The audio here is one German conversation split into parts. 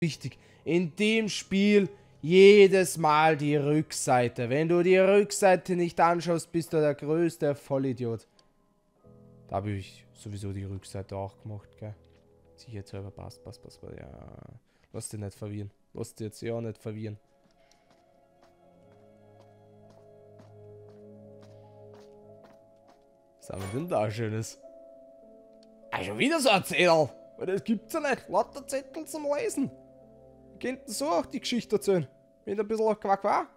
Wichtig. In dem Spiel jedes Mal die Rückseite. Wenn du die Rückseite nicht anschaust, bist du der größte Vollidiot. Da habe ich sowieso die Rückseite auch gemacht, gell? Sicherheitshalber passt. Ja. Lass dich nicht verwirren. Lass dich jetzt ja auch nicht verwirren. Was haben wir denn da Schönes? Ah, schon wieder so ein Zettel. Weil das gibt's ja nicht. Lauter Zettel zum Lesen. Wir könnten so auch die Geschichte erzählen. Mit ein bisschen Quack.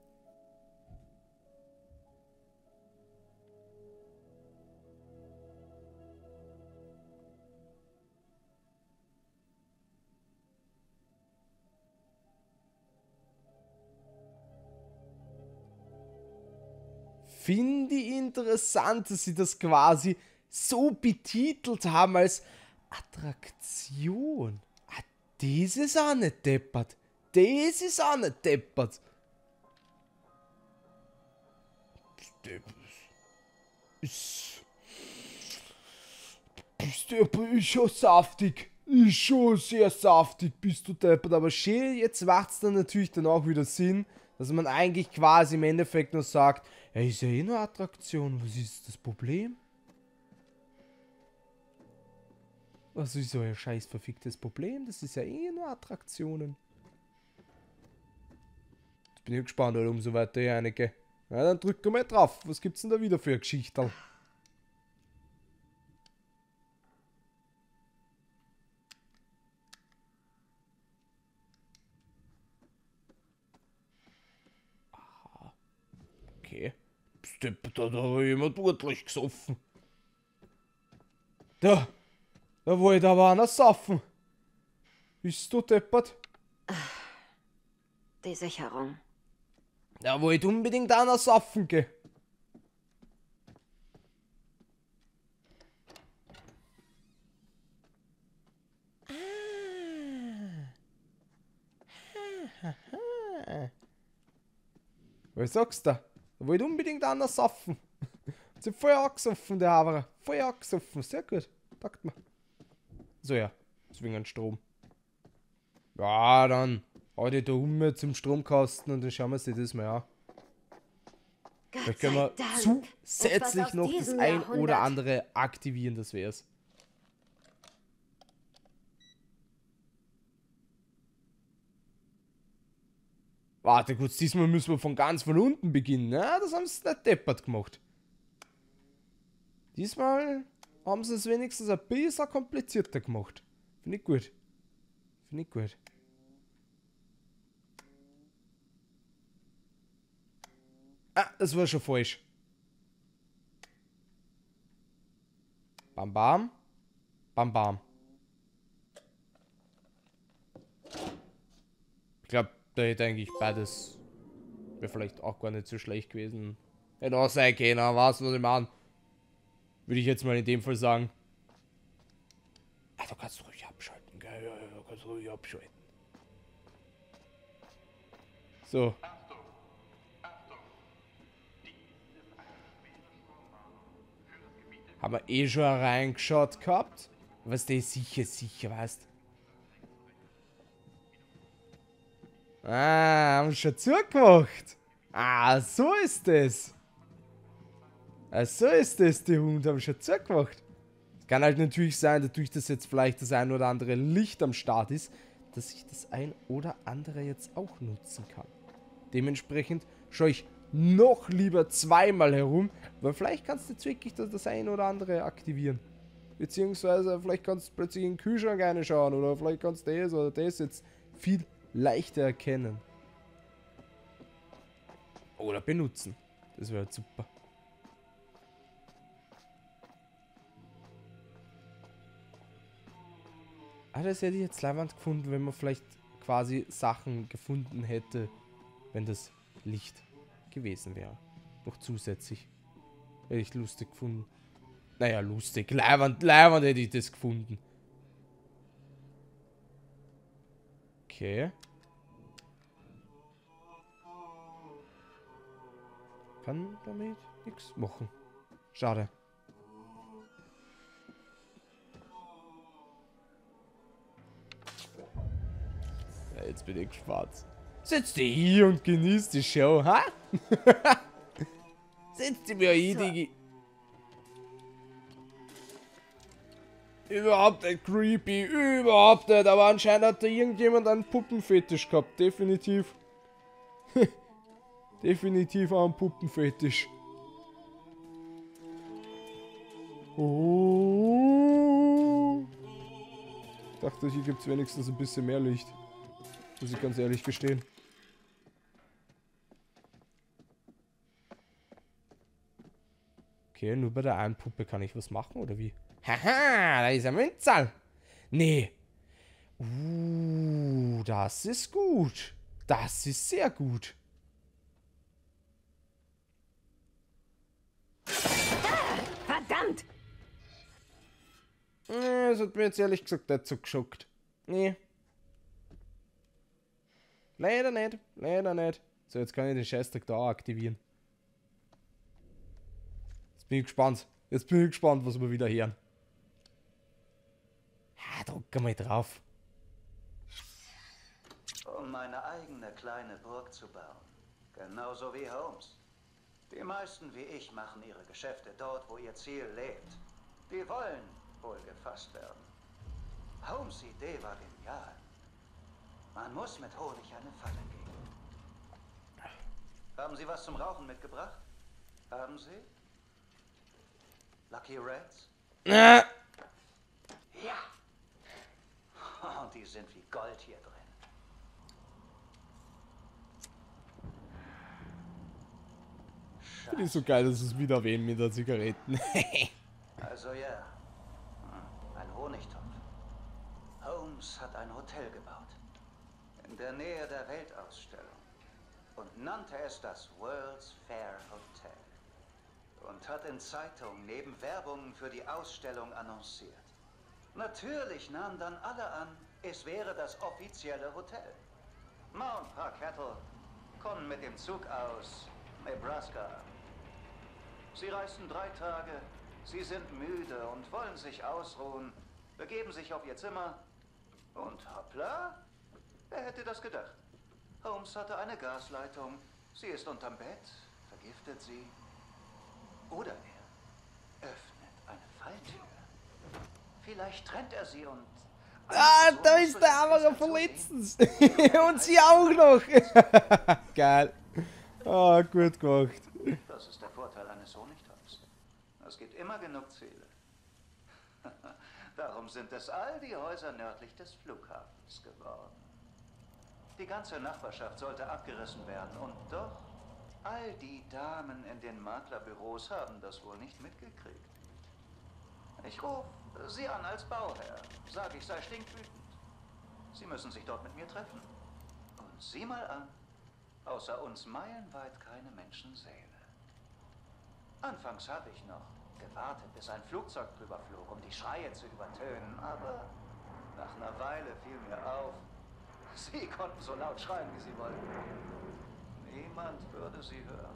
Finde ich interessant, dass sie das quasi so betitelt haben als Attraktion. Ah, das ist auch nicht deppert. Das ist auch nicht deppert. Ist schon saftig. Ist schon sehr saftig, bist du deppert. Aber schön, jetzt macht es dann natürlich dann auch wieder Sinn, dass man eigentlich quasi im Endeffekt nur sagt, ja, ist ja eh nur Attraktion, was ist das Problem? Was ist so ein scheiß verficktes Problem? Das ist ja eh nur Attraktionen. Jetzt bin ich gespannt, oder umso weiter ich reingehe. Na, dann drück mal drauf. Was gibt's denn da wieder für eine Geschichte? Okay. Da hat jemand ordentlich gesoffen. Da wollte aber einer saufen. Bist du deppert? Die Sicherung. Da wollte unbedingt einer saufen gehen. Was sagst du? Da wollte unbedingt einer saufen. Sie voll angesoffen, der Haberer. Voll angesoffen. Sehr gut. Packt mal. So, ja. Deswegen ein Strom. Ja, dann hau die da zum Stromkasten und dann schauen wir sich das mal an. Da können wir zusätzlich noch das ein oder andere aktivieren, das wär's. Warte kurz, diesmal müssen wir von ganz von unten beginnen. Ja, das haben sie nicht deppert gemacht. Diesmal haben sie es wenigstens ein bisschen komplizierter gemacht. Finde ich gut. Finde ich gut. Ah, das war schon falsch. Bam, bam. Bam, bam. Ich glaube, da hätte eigentlich beides. Wäre vielleicht auch gar nicht so schlecht gewesen. Hätte auch sein können, was ich meine. Würde ich jetzt mal in dem Fall sagen. Ah, du kannst ruhig abschalten, gell? Ja, du kannst ruhig abschalten. So. Haben wir eh schon reingeschaut gehabt? Was der sicher, weißt. Ah, haben schon zugemacht. Ah, so ist das. Ah, so ist das, die Hunde haben schon zugemacht. Es kann halt natürlich sein, dadurch, dass jetzt vielleicht das ein oder andere Licht am Start ist, dass ich das ein oder andere jetzt auch nutzen kann. Dementsprechend schaue ich noch lieber zweimal herum, weil vielleicht kannst du jetzt wirklich das ein oder andere aktivieren. Beziehungsweise vielleicht kannst du plötzlich in den Kühlschrank reinschauen oder vielleicht kannst du das oder das jetzt viel leichter erkennen. Oder benutzen. Das wäre super. Ah, das hätte ich jetzt leibend gefunden, wenn man vielleicht quasi Sachen gefunden hätte, wenn das Licht gewesen wäre. Noch zusätzlich. Hätte ich lustig gefunden. Naja, lustig. Leibend hätte ich das gefunden. Okay. Kann damit nichts machen. Schade. Ja, jetzt bin ich gespannt. Setz dich hier und genieß die Show, ha? Setz dich mir hin, Digi. Überhaupt nicht creepy, überhaupt nicht. Aber anscheinend hat da irgendjemand einen Puppenfetisch gehabt, definitiv. Definitiv auch einen Puppenfetisch. Oh. Ich dachte, hier gibt es wenigstens ein bisschen mehr Licht. Muss ich ganz ehrlich gestehen. Okay, nur bei der einen Puppe kann ich was machen, oder wie? Haha, da ist ein Münzal. Nee. Das ist gut. Das ist sehr gut. Verdammt! Das hat mir jetzt ehrlich gesagt nicht so geschockt. Nee. Leider nicht. Leider nicht. So, jetzt kann ich den Scheißdreck da auch aktivieren. Jetzt bin ich gespannt. Jetzt bin ich gespannt, was wir wieder hören. Ja, drück mal drauf. Um eine eigene kleine Burg zu bauen. Genauso wie Holmes. Die meisten wie ich machen ihre Geschäfte dort, wo ihr Ziel lebt. Die wollen wohl gefasst werden. Holmes' Idee war genial. Man muss mit Honig eine Falle geben. Haben Sie was zum Rauchen mitgebracht? Haben Sie? Lucky Reds? Ja. Und die sind wie Gold hier drin. Finde ich so geil, dass es wieder wen mit der Zigaretten. Also ja, ein Honigtopf. Holmes hat ein Hotel gebaut. In der Nähe der Weltausstellung. Und nannte es das World's Fair Hotel. Und hat in Zeitungen neben Werbungen für die Ausstellung annonciert. Natürlich nahmen dann alle an, es wäre das offizielle Hotel. Ma und Pa Kettle kommen mit dem Zug aus Nebraska. Sie reisten 3 Tage, sie sind müde und wollen sich ausruhen, begeben sich auf ihr Zimmer und hoppla, wer hätte das gedacht? Holmes hatte eine Gasleitung, sie ist unterm Bett, vergiftet sie. Oder er öffnet eine Falltür. Vielleicht trennt er sie und... Ah, da ist der Amara verletztens. Und sie auch noch. Geil. Ah, gut gemacht. Das ist der Vorteil eines Honigtopfs. Es gibt immer genug Ziele. Darum sind es all die Häuser nördlich des Flughafens geworden. Die ganze Nachbarschaft sollte abgerissen werden und doch, all die Damen in den Maklerbüros haben das wohl nicht mitgekriegt. Ich rufe Sie an als Bauherr, sage ich sei stinkwütend. Sie müssen sich dort mit mir treffen. Und sieh mal an, außer uns meilenweit keine Menschenseele. Anfangs habe ich noch gewartet, bis ein Flugzeug drüber flog, um die Schreie zu übertönen, aber nach einer Weile fiel mir auf, Sie konnten so laut schreien, wie Sie wollten. Niemand würde Sie hören.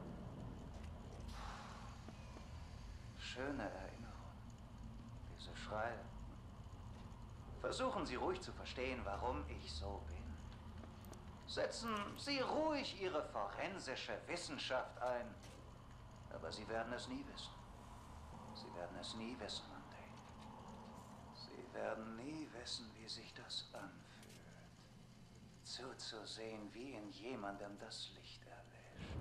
Schöne Erinnerung. Diese Schreie. Versuchen Sie ruhig zu verstehen, warum ich so bin. Setzen Sie ruhig Ihre forensische Wissenschaft ein. Aber Sie werden es nie wissen. Sie werden es nie wissen, Monday. Sie werden nie wissen, wie sich das anfühlt. Zuzusehen, wie in jemandem das Licht erlischt.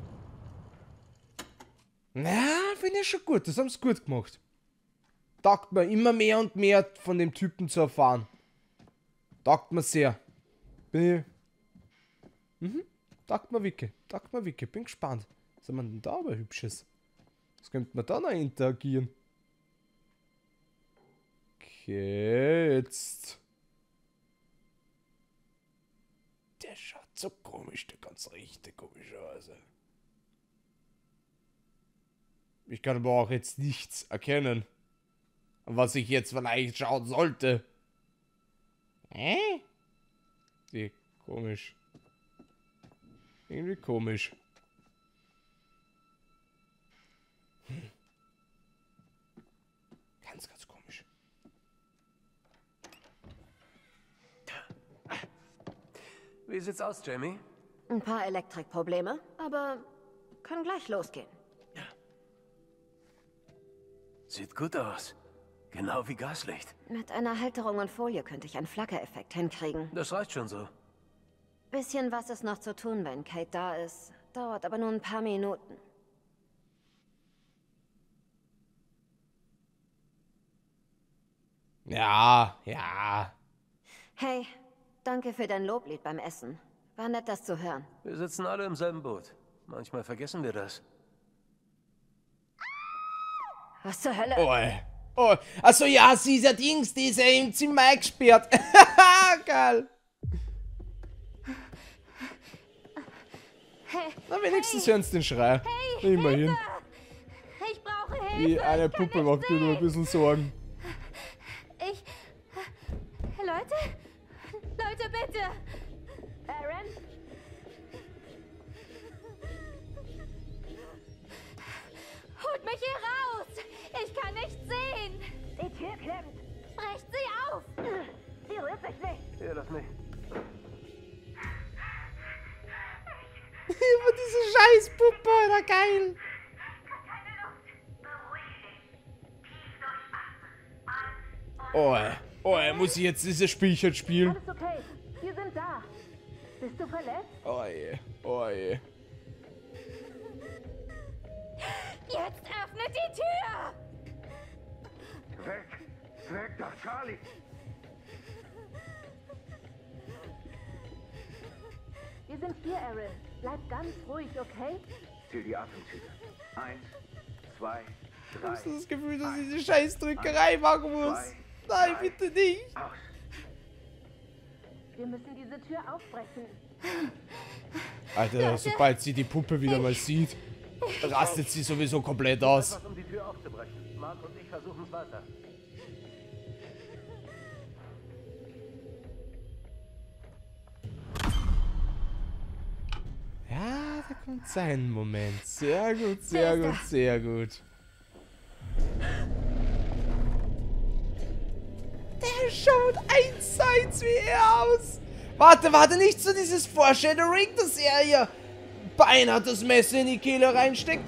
Na, finde ich schon gut. Das haben sie gut gemacht. Taugt mir immer mehr und mehr von dem Typen zu erfahren. Taugt mir sehr. Bin ich... Taugt mir wirklich. Taugt mir wirklich. Bin gespannt. Was haben wir denn da aber Hübsches? Was könnte man da noch interagieren? Okay, jetzt... Der schaut so komisch, der ganz richtig komischerweise. Ich kann aber auch jetzt nichts erkennen, was ich jetzt vielleicht schauen sollte. Die komisch. Irgendwie komisch. Ganz, ganz komisch. Wie sieht's aus, Jamie? Ein paar Elektrikprobleme, aber kann gleich losgehen. Sieht gut aus. Genau wie Gaslicht. Mit einer Halterung und Folie könnte ich einen Flackereffekt hinkriegen. Das reicht schon so. Bisschen was ist noch zu tun, wenn Kate da ist. Dauert aber nur ein paar Minuten. Ja, ja. Hey, danke für dein Loblied beim Essen. War nett, das zu hören. Wir sitzen alle im selben Boot. Manchmal vergessen wir das. Was zur Hölle? Oh. Achso, ja, sie ist ja Dings, die ist ja im Zimmer eingesperrt. Geil. Hey, Na, wenigstens hören sie den Schrei. Immerhin. ich brauche Hilfe. Die eine Puppe macht mir nur ein bisschen Sorgen. Leute, bitte! Aaron? Holt mich hier raus! Ich kann nicht sehen! Die Tür klemmt! Brecht sie auf! Sie rührt sich nicht! Ja, lass mich. Über diese Scheißpuppe, Alter, geil. Oh, muss ich jetzt dieses Spielchen spielen? Alles okay, wir sind da. Bist du verletzt? Oh je. Jetzt öffnet die Tür! Weg da, Charlie! Wir sind hier, Aaron. Bleib ganz ruhig, okay? Zähl die Atemzüge. 1, 2, Ich 3. habe das Gefühl, dass ich diese Scheißdrückerei machen muss. Nein, bitte nicht. Aus. Wir müssen diese Tür aufbrechen. Alter, sobald sie die Puppe wieder mal sieht, rastet sie sowieso komplett aus. Um die Tür aufzubrechen. Mark und ich versuchen es weiter. Ja, da kommt sein Moment. Sehr gut, sehr gut, sehr gut. Der schaut 1:1 wie er aus. Warte, nicht so dieses Foreshadowing, dass er hier beinahe das Messer in die Kehle reinsteckt.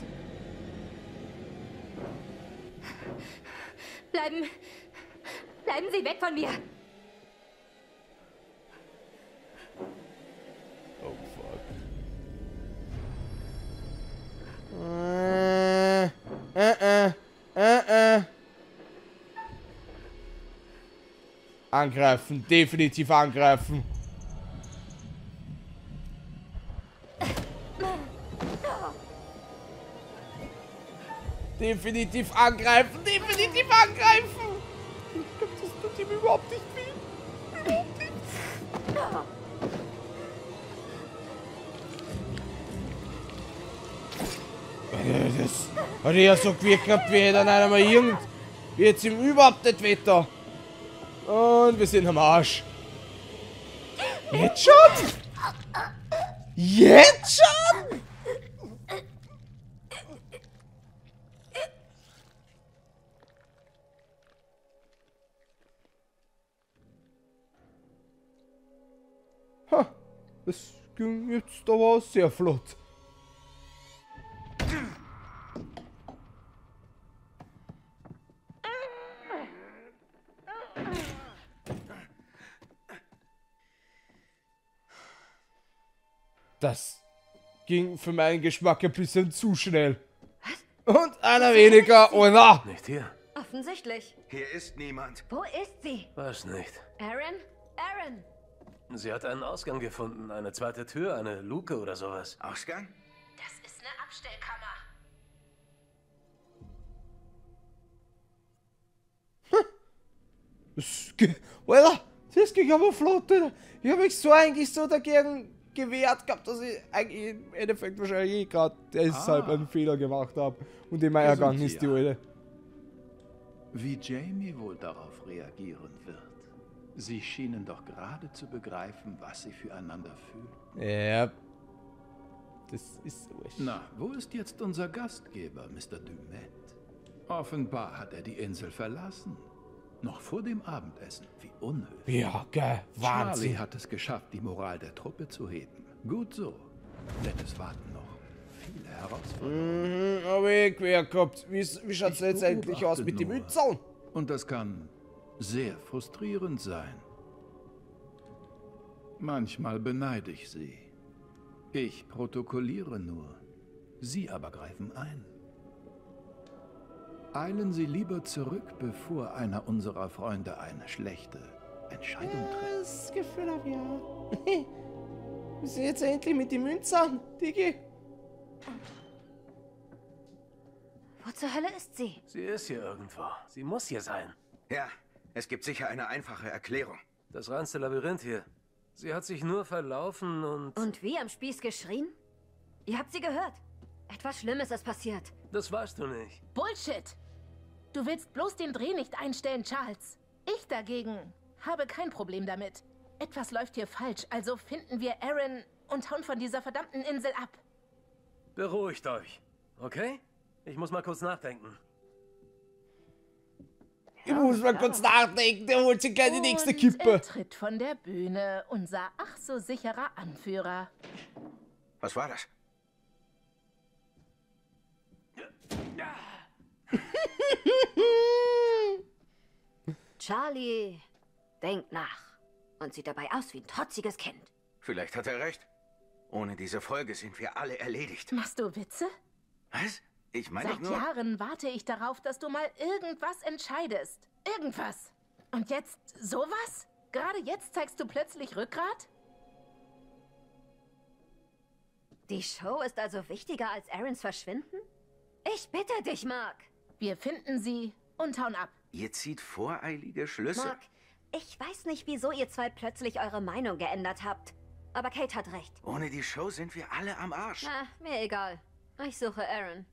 Bleiben Sie weg von mir! Oh, fuck. Angreifen, definitiv angreifen. Definitiv angreifen, definitiv angreifen. Ich glaube, das tut ihm überhaupt nicht weh. Überhaupt nicht. Das hat ja so gewirkt gehabt, wie hätte dann einer mal wie jetzt ihm überhaupt nicht Wetter. Und wir sind am Arsch. Jetzt schon? Jetzt schon? Ha, das ging jetzt aber sehr flott. Das ging für meinen Geschmack ein bisschen zu schnell. Und einer weniger, oder? Nicht hier. Offensichtlich. Hier ist niemand. Wo ist sie? Weiß nicht. Aaron? Aaron! Sie hat einen Ausgang gefunden. Eine zweite Tür, eine Luke oder sowas. Ausgang? Das ist eine Abstellkammer. Das ging aber flott, Alter. Ich habe mich so eigentlich so dagegen gewehrt gehabt, dass ich eigentlich im Endeffekt wahrscheinlich gerade deshalb einen Fehler gemacht habe und immer ergangen ist, die Alte. Wie Jamie wohl darauf reagieren wird. Sie schienen doch gerade zu begreifen, was sie füreinander fühlen. Ja. Das ist so. Na, wo ist jetzt unser Gastgeber, Mr. Dumet? Offenbar hat er die Insel verlassen. Noch vor dem Abendessen. Wie unhöflich. Ja, gell. Charlie Wahnsinn. hat es geschafft, die Moral der Truppe zu heben. Gut so. Denn es warten noch viele Herausforderungen. Aber ich quer gehabt. Wie schaut's Ich letztendlich aus mit den beobachte Mützern? Und das kann sehr frustrierend sein. Manchmal beneide ich sie. Ich protokolliere nur. Sie aber greifen ein. Eilen Sie lieber zurück, bevor einer unserer Freunde eine schlechte Entscheidung trifft. Das Gefühl habe ich ja. Wir sind jetzt endlich mit den Münzen, Digi. Wo zur Hölle ist sie? Sie ist hier irgendwo. Sie muss hier sein. Ja, es gibt sicher eine einfache Erklärung. Das reinste Labyrinth hier. Sie hat sich nur verlaufen und... Und wie am Spieß geschrien? Ihr habt sie gehört. Etwas Schlimmes ist passiert. Das weißt du nicht. Bullshit! Du willst bloß den Dreh nicht einstellen, Charles. Ich dagegen habe kein Problem damit. Etwas läuft hier falsch, also finden wir Aaron und hauen von dieser verdammten Insel ab. Beruhigt euch, okay? Ich muss mal kurz nachdenken. Ich muss mal kurz nachdenken, der holt sich gleich die nächste Und Kippe. er tritt von der Bühne, unser ach so sicherer Anführer. Was war das? Charlie denkt nach und sieht dabei aus wie ein trotziges Kind. Vielleicht hat er recht. Ohne diese Folge sind wir alle erledigt. Machst du Witze? Was? Ich meine Seit nur... Jahren warte ich darauf, dass du mal irgendwas entscheidest. Irgendwas. Und jetzt sowas? Gerade jetzt zeigst du plötzlich Rückgrat? Die Show ist also wichtiger als Aarons Verschwinden? Ich bitte dich, Mark. Wir finden sie und hauen ab. Ihr zieht voreilige Schlüsse. Mark, ich weiß nicht, wieso ihr zwei plötzlich eure Meinung geändert habt. Aber Kate hat recht. Ohne die Show sind wir alle am Arsch. Na, mir egal. Ich suche Aaron.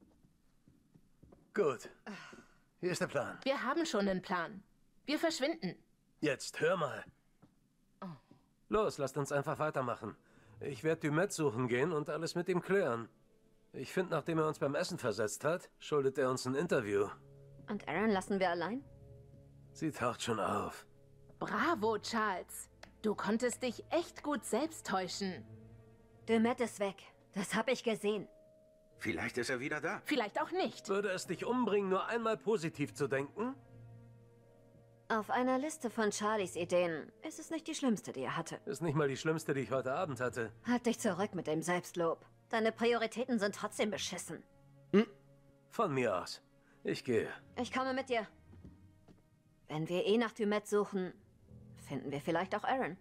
Gut. Hier ist der Plan. Wir haben schon einen Plan. Wir verschwinden. Jetzt, hör mal. Los, lasst uns einfach weitermachen. Ich werde Dumet suchen gehen und alles mit ihm klären. Ich finde, nachdem er uns beim Essen versetzt hat, schuldet er uns ein Interview. Und Aaron lassen wir allein? Sie taucht schon auf. Bravo, Charles. Du konntest dich echt gut selbst täuschen. Dumet ist weg. Das habe ich gesehen. Vielleicht ist er wieder da. Vielleicht auch nicht. Würde es dich umbringen, nur einmal positiv zu denken? Auf einer Liste von Charlies Ideen ist es nicht die schlimmste, die er hatte. Ist nicht mal die schlimmste, die ich heute Abend hatte. Halt dich zurück mit dem Selbstlob. Deine Prioritäten sind trotzdem beschissen. Von mir aus. Ich gehe. Ich komme mit dir. Wenn wir eh nach Dumet suchen, finden wir vielleicht auch Aaron.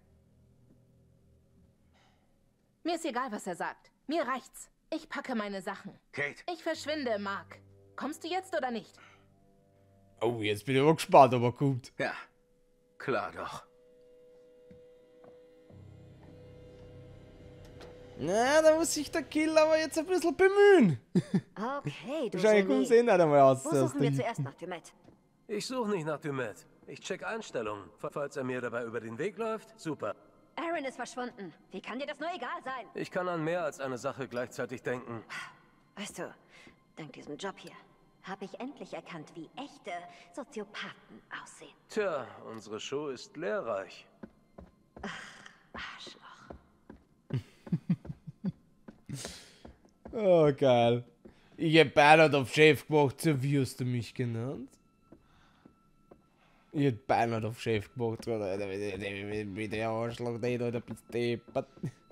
Mir ist egal, was er sagt. Mir reicht's. Ich packe meine Sachen. Kate, Ich verschwinde, Mark. Kommst du jetzt oder nicht? Oh, jetzt bin ich aber gespannt, aber gut. ja, klar doch. Na, da muss sich der Kill aber jetzt ein bisschen bemühen. Okay, du Wahrscheinlich kommen Genie. sie eh nicht einmal aus. Wo aus suchen wir der- zuerst nach Dumet? Ich suche nicht nach Dumet. Ich check Einstellungen. Falls er mir dabei über den Weg läuft, super. Aaron ist verschwunden. Wie kann dir das nur egal sein? Ich kann an mehr als eine Sache gleichzeitig denken. Weißt du, dank diesem Job hier habe ich endlich erkannt, wie echte Soziopathen aussehen. Tja, unsere Show ist lehrreich. Arschloch. Oh, geil. Ich hab Bernhard auf Chef gemacht, so wie hast du mich genannt? Ich hab Bernhard auf Chef gemacht, oder? Mit der Arschloch, der bist deppert.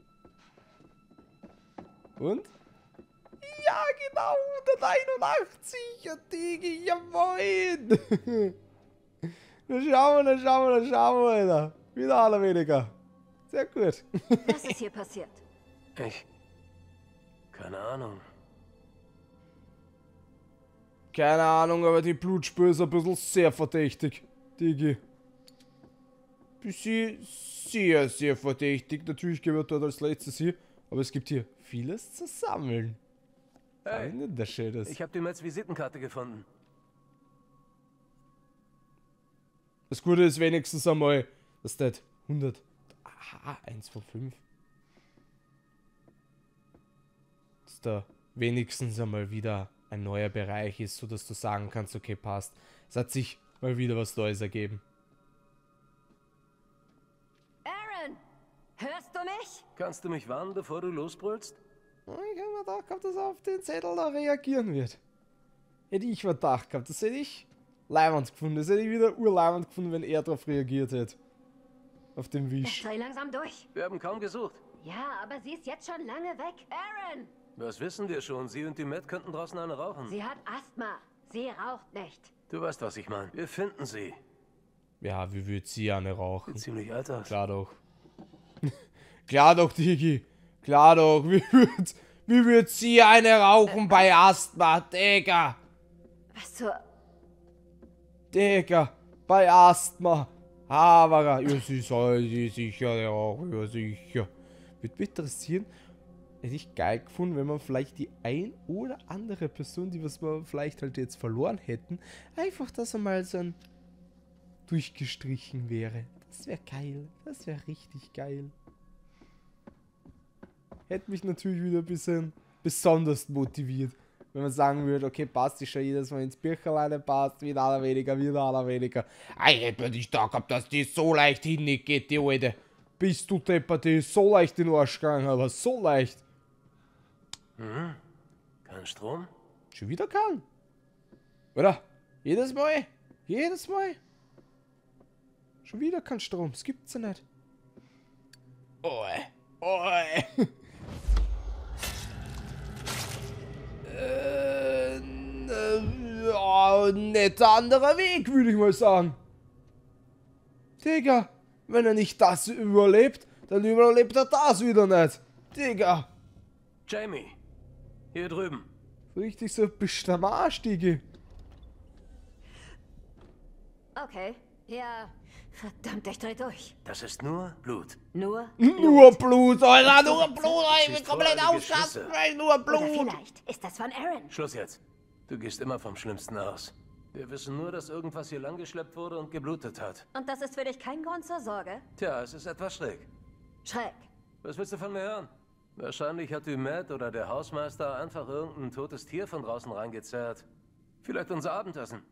Und? Ja, genau, 181, ja, Digi, jawohl. Na schauen wir, Alter. Wieder aller weniger. Sehr gut. Was ist hier passiert? Keine Ahnung. Keine Ahnung, aber die Blutspur ist ein bisschen sehr verdächtig, Digi. Bisschen sehr, sehr verdächtig. Natürlich gehört dort als letztes hier, aber es gibt hier vieles zu sammeln. Hey, Das Schönes. ich habe Dumets Visitenkarte gefunden. Das Gute ist wenigstens einmal, dass das 100. Aha, 1 von 5. Dass da wenigstens einmal wieder ein neuer Bereich ist, sodass du sagen kannst, okay, passt. Es hat sich mal wieder was Neues ergeben. Aaron, hörst du mich? Kannst du mich warnen, bevor du losbrüllst? Ich hätte mir gedacht gehabt, dass er auf den Zettel da reagieren wird. Hätte ich mir gedacht gehabt, das hätte ich leibend gefunden. Das hätte ich wieder urleibend gefunden, wenn er darauf reagiert hätte. Auf den Wisch. Dreh langsam durch. Wir haben kaum gesucht. Ja, aber sie ist jetzt schon lange weg. Aaron! Was wissen wir schon? Sie und die Matt könnten draußen eine rauchen. Sie hat Asthma. Sie raucht nicht. Du weißt, was ich meine. Wir finden sie. Ja, wie würde sie eine rauchen? Sieht ziemlich alt aus. Klar doch. Klar doch, Digi. Klar doch. Wie würd sie eine rauchen bei Asthma? Digga. Was zur... Digga. Bei Asthma. Havara. Ja, sie soll sie sicher rauchen. Ja, sicher. Würde mich interessieren, hätte ich geil gefunden, wenn man vielleicht die ein oder andere Person, die was wir vielleicht halt jetzt verloren hätten, einfach, dass einmal so ein durchgestrichen wäre. Das wäre geil. Das wäre richtig geil. Hätte mich natürlich wieder ein bisschen besonders motiviert. Wenn man sagen würde, okay, passt, ist schon jedes Mal ins Bircherlein, passt, wieder aller weniger, wieder aller weniger. Ich hätte mir nicht da gehabt, dass die so leicht hingeht, die Alte. Bist du deppert, die ist so leicht in den Arsch gegangen, aber so leicht. Mhm. Kein Strom? Schon wieder kein. Oder? Jedes Mal. Jedes Mal. Schon wieder kein Strom. Das gibt's ja nicht. Oi. Oi. Netter anderer Weg, würde ich mal sagen. Digga, wenn er nicht das überlebt, dann überlebt er das wieder nicht. Digga. Jamie, hier drüben. Richtig so bist du am Arsch, Digi. Okay. Ja. Verdammt, ich dreh durch. Das ist nur Blut. Nur Blut, Alter, nur Blut, ich Siehst bin du komplett einige ausgerastet, Schüsse? weil nur Oder Blut. vielleicht ist das von Aaron. Schluss jetzt. Du gehst immer vom Schlimmsten aus. Wir wissen nur, dass irgendwas hier langgeschleppt wurde und geblutet hat. Und das ist für dich kein Grund zur Sorge? Tja, es ist etwas schräg. Schräg. Was willst du von mir hören? Wahrscheinlich hat die Matt oder der Hausmeister einfach irgendein totes Tier von draußen reingezerrt. Vielleicht unser Abendessen.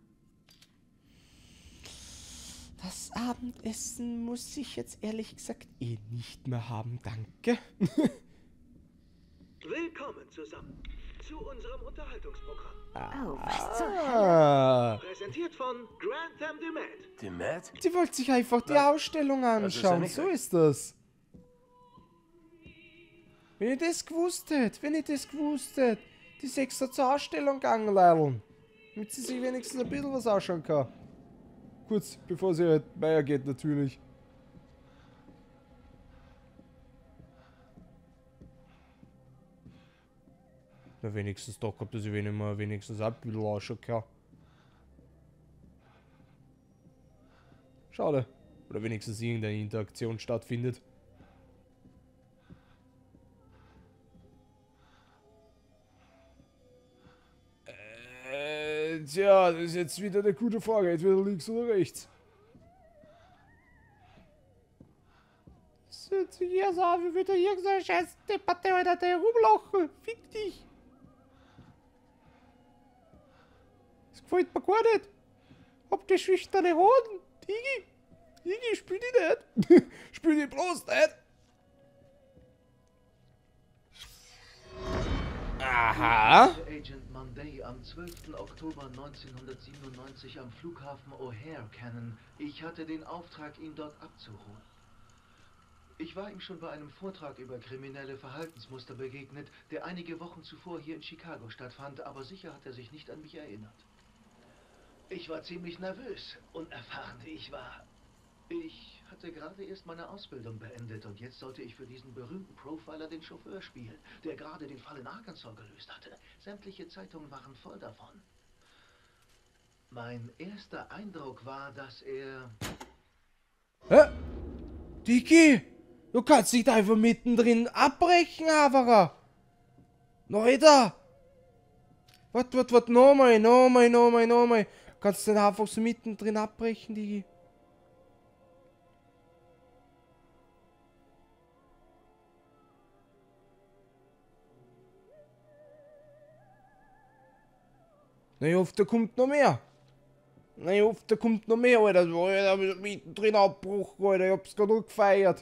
Das Abendessen muss ich jetzt ehrlich gesagt nicht mehr haben, danke. Willkommen zusammen zu unserem Unterhaltungsprogramm. Oh, was zur Hölle? Präsentiert von Grantham de Matt. Die Matt? Die wollte sich einfach die Ausstellung ist ja anschauen, nicht so recht. ist das. Wenn ich das gewusst hätte, die ist extra zur Ausstellung gegangen, Leilon. Damit sie sich wenigstens ein bisschen was anschauen kann. Kurz, bevor sie halt Meier geht, natürlich. Na, wenigstens doch gehabt, dass ich wenigstens ein bisschen ausschauen kann. Schade. Oder wenigstens irgendeine Interaktion stattfindet. Tja, das ist jetzt wieder eine gute Frage. Entweder links oder rechts. Das hört sich eher so an, wie wieder irgendeine scheiß Debatte oder der rumlachen. Fick dich. Das gefällt mir gar nicht. Hab die schüchterne Hoden. Digi, spiel die nicht. Spiel die bloß nicht. Aha. Agent Monday am 12. Oktober 1997 am Flughafen O'Hare kennen. Ich hatte den Auftrag, ihn dort abzuholen. Ich war ihm schon bei einem Vortrag über kriminelle Verhaltensmuster begegnet, der einige Wochen zuvor hier in Chicago stattfand, aber sicher hat er sich nicht an mich erinnert. Ich war ziemlich nervös, unerfahren wie ich war. Ich hatte gerade erst meine Ausbildung beendet und jetzt sollte ich für diesen berühmten Profiler den Chauffeur spielen, der gerade den Fall in Arkansas gelöst hatte. Sämtliche Zeitungen waren voll davon. Mein erster Eindruck war, dass er... Hä? Digi, du kannst nicht einfach mittendrin abbrechen, Havara. Leute. Wart, nochmal. Kannst du nicht einfach so mittendrin abbrechen, Digi? Na, ich hoffe, da kommt noch mehr. Nein, oft, da kommt noch mehr, Alter. Da hab ich mittendrin abgebrochen, Alter. Ich hab's gerade noch gefeiert.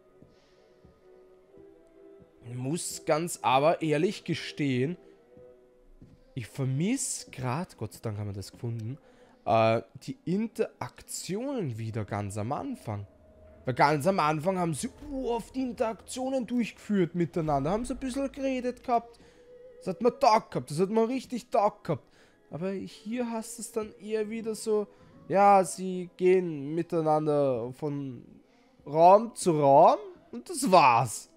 Ich muss ganz aber ehrlich gestehen, ich vermisse gerade, Gott sei Dank haben wir das gefunden, die Interaktionen wieder ganz am Anfang. Weil ganz am Anfang haben sie oft Interaktionen durchgeführt miteinander. Haben sie ein bisschen geredet gehabt. Das hat man Tag gehabt. Das hat man richtig Tag gehabt. Aber hier hast du es dann eher wieder so, ja, sie gehen miteinander von Raum zu Raum und das war's.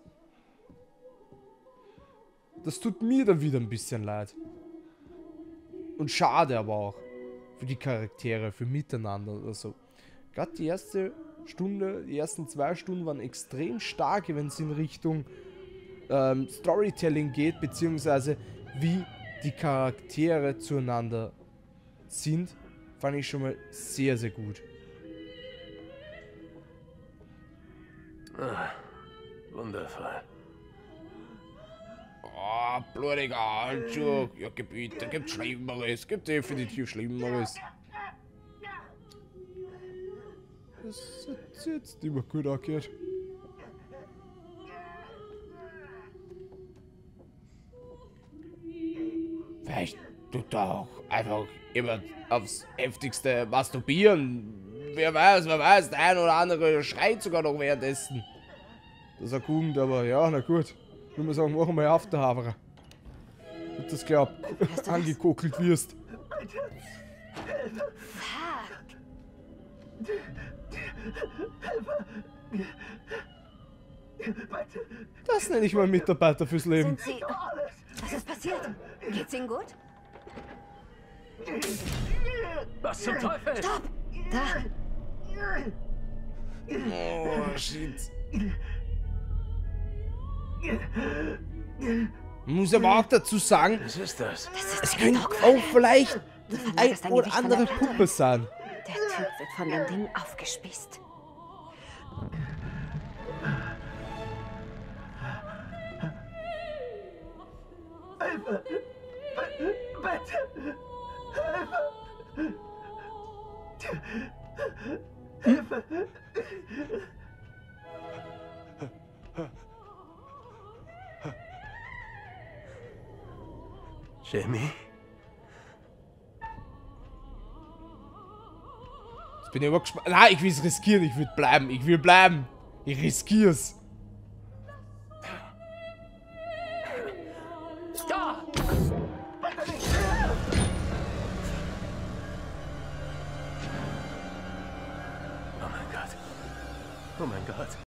Das tut mir dann wieder ein bisschen leid. Und schade aber auch. Für die Charaktere, für Miteinander oder so. Gerade die erste Stunde, die ersten 2 Stunden waren extrem stark, wenn es in Richtung Storytelling geht, beziehungsweise wie die Charaktere zueinander sind, fand ich schon mal sehr, sehr gut. Ah, wundervoll. Oh, blutiger Handschuh. Ja, bitte, gibt Schlimmeres. Gibt definitiv Schlimmeres. Das hat jetzt immer gut angehört. Vielleicht tut da auch einfach immer aufs Heftigste masturbieren. Wer weiß, der ein oder andere schreit sogar noch währenddessen. Dass er kommt, aber ja, na gut. Ich würde mal sagen, machen wir auf der Haverer. Und das glaubt, angekokelt wirst. Das nenne ich mal Mitarbeiter fürs Leben. Sind Sie... Was ist passiert? Geht's Ihnen gut? Was zum Teufel? Stopp! Da! Oh, shit. Muss aber auch dazu sagen, Was ist das? es könnte auch vielleicht ein oder andere Puppe sein. Der Typ wird von dem Ding aufgespießt. Hilfe! Bitte! Hilfe! Hilfe! Jamie? Jetzt bin ich aber gespannt. Nein, ich will es riskieren. Ich will bleiben. Ich will bleiben. Ich riskier's. Da! Oh mein Gott. Oh mein Gott.